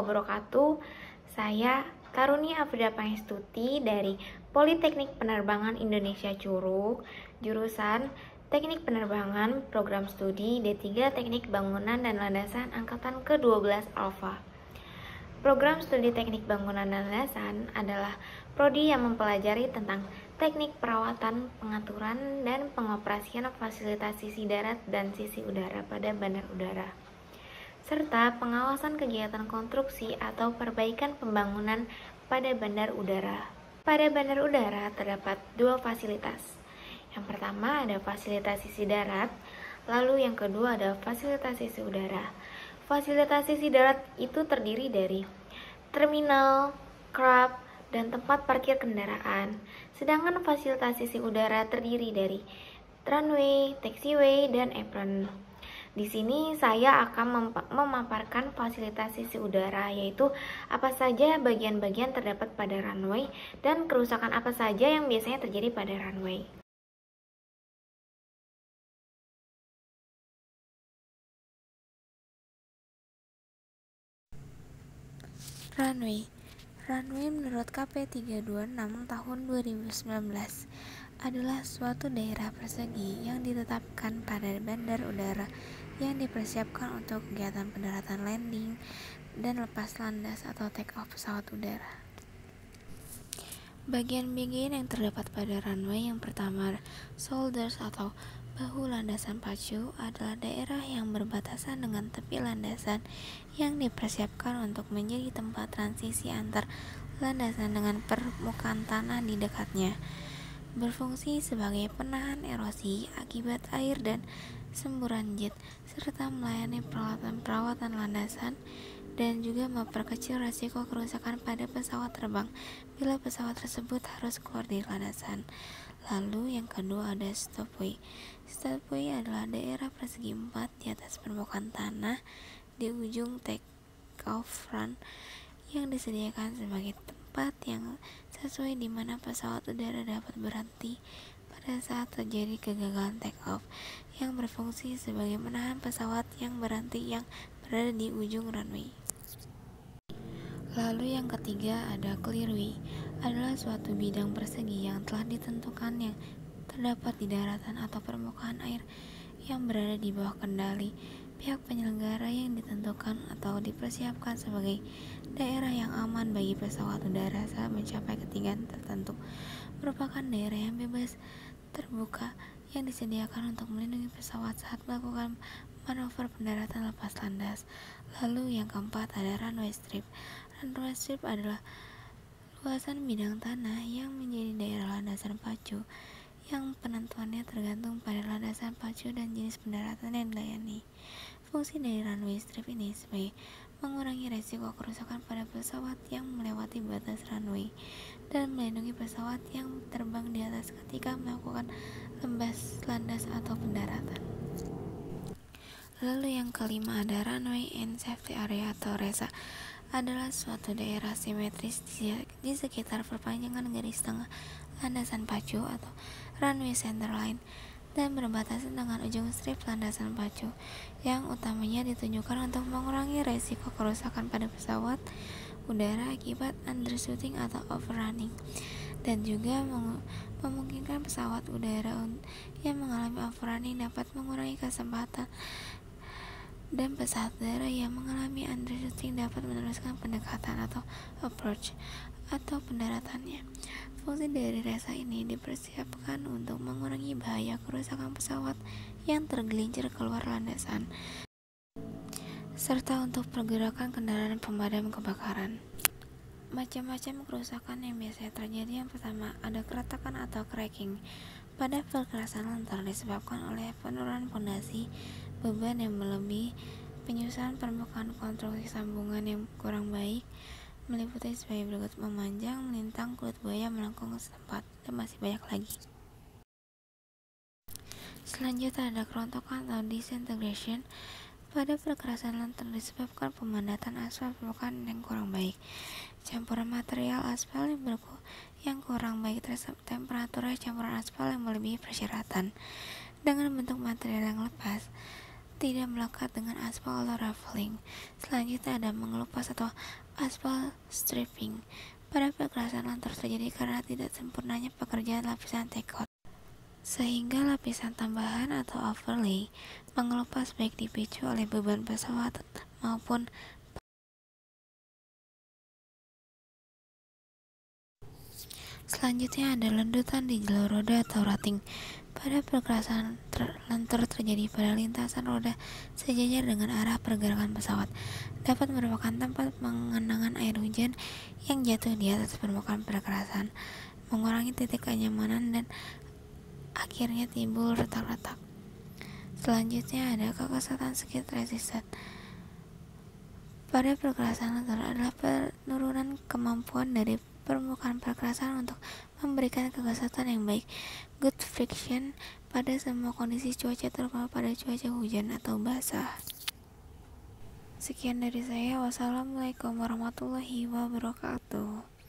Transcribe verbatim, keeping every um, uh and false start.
wabarakatuh. Saya Taruni Afrida Pangestuti dari Politeknik Penerbangan Indonesia Curug, jurusan Teknik Penerbangan, Program Studi D tiga Teknik Bangunan dan Landasan Angkatan ke dua belas Alfa. Program Studi Teknik Bangunan dan Landasan adalah prodi yang mempelajari tentang teknik perawatan, pengaturan, dan pengoperasian fasilitas sisi darat dan sisi udara pada bandar udara, serta pengawasan kegiatan konstruksi atau perbaikan pembangunan pada bandar udara. Pada bandar udara terdapat dua fasilitas. Yang pertama ada fasilitas sisi darat, lalu yang kedua ada fasilitas sisi udara. Fasilitas sisi darat itu terdiri dari terminal, krab, dan tempat parkir kendaraan. Sedangkan fasilitas sisi udara terdiri dari runway, taxiway, dan apron. Di sini saya akan memaparkan fasilitas sisi udara, yaitu apa saja bagian-bagian terdapat pada runway dan kerusakan apa saja yang biasanya terjadi pada runway. Runway Runway menurut K P tiga dua enam tahun dua ribu sembilan belas adalah suatu daerah persegi yang ditetapkan pada bandar udara yang dipersiapkan untuk kegiatan pendaratan, landing, dan lepas landas atau take off pesawat udara. Bagian-bagian yang terdapat pada runway yang pertama, shoulders atau bahu landasan pacu, adalah daerah yang berbatasan dengan tepi landasan yang dipersiapkan untuk menjadi tempat transisi antar landasan dengan permukaan tanah di dekatnya, berfungsi sebagai penahan erosi akibat air dan semburan jet, serta melayani perawatan-perawatan landasan dan juga memperkecil risiko kerusakan pada pesawat terbang bila pesawat tersebut harus keluar dari landasan. Lalu yang kedua ada stopway. Stopway adalah daerah persegi empat di atas permukaan tanah di ujung take off run yang disediakan sebagai tempat yang sesuai di mana pesawat udara dapat berhenti pada saat terjadi kegagalan take off, yang berfungsi sebagai menahan pesawat yang berhenti yang berada di ujung runway. Lalu yang ketiga ada clearway, adalah suatu bidang persegi yang telah ditentukan yang terdapat di daratan atau permukaan air yang berada di bawah kendali pihak penyelenggara yang ditentukan atau dipersiapkan sebagai daerah yang aman bagi pesawat udara saat mencapai ketinggian tertentu, merupakan daerah yang bebas terbuka yang disediakan untuk melindungi pesawat saat melakukan manuver pendaratan lepas landas. Lalu yang keempat ada runway strip. Runway strip adalah luasan bidang tanah yang menjadi daerah landasan pacu yang penentuannya tergantung pada landasan pacu dan jenis pendaratan yang dilayani. Fungsi dari runway strip ini sebagai mengurangi resiko kerusakan pada pesawat yang melewati batas runway dan melindungi pesawat yang terbang di atas ketika melakukan lembas landas atau pendaratan. Lalu yang kelima ada runway and safety area atau resa, adalah suatu daerah simetris di sekitar perpanjangan garis tengah landasan pacu atau runway centerline dan berbatasan dengan ujung strip landasan pacu, yang utamanya ditujukan untuk mengurangi resiko kerusakan pada pesawat udara akibat undershooting atau overrunning, dan juga memungkinkan pesawat udara yang mengalami overrunning dapat mengurangi kesempatan dan pesawat udara yang mengalami undershooting dapat meneruskan pendekatan atau approach atau pendaratannya. Fungsi dari resa ini dipersiapkan untuk mengurangi bahaya kerusakan pesawat yang tergelincir keluar landasan, serta untuk pergerakan kendaraan pemadam kebakaran. Macam-macam kerusakan yang biasanya terjadi. Yang pertama ada keretakan atau cracking pada perkerasan lontar disebabkan oleh penurunan fondasi, beban yang melebihi, penyusunan permukaan konstruksi sambungan yang kurang baik, meliputi sebagai berikut: memanjang, melintang, kulit buaya melengkung setempat, dan masih banyak lagi. Selanjutnya ada kerontokan atau disintegration pada perkerasan lontar disebabkan pemandatan aspal permukaan yang kurang baik, campuran material aspal yang berku yang kurang baik terhadap temperatur campuran aspal yang melebihi persyaratan dengan bentuk material yang lepas, tidak melekat dengan aspal atau raveling. Selanjutnya ada mengelupas atau aspal stripping. Pada perkerasan lantur terjadi karena tidak sempurnanya pekerjaan lapisan take-out, sehingga lapisan tambahan atau overlay mengelupas baik dipicu oleh beban pesawat maupun Selanjutnya ada lendutan di jalur roda atau rutting. Pada perkerasan ter lentur terjadi pada lintasan roda sejajar dengan arah pergerakan pesawat, dapat merupakan tempat pengenangan air hujan yang jatuh di atas permukaan perkerasan, mengurangi titik kenyamanan dan akhirnya timbul retak-retak. Selanjutnya ada kekesatan skid resistant. Pada perkerasan lentur adalah penurunan kemampuan dari permukaan perkerasan untuk memberikan kekesatan yang baik, good friction, pada semua kondisi cuaca, terutama pada cuaca hujan atau basah. Sekian dari saya. Wassalamualaikum warahmatullahi wabarakatuh.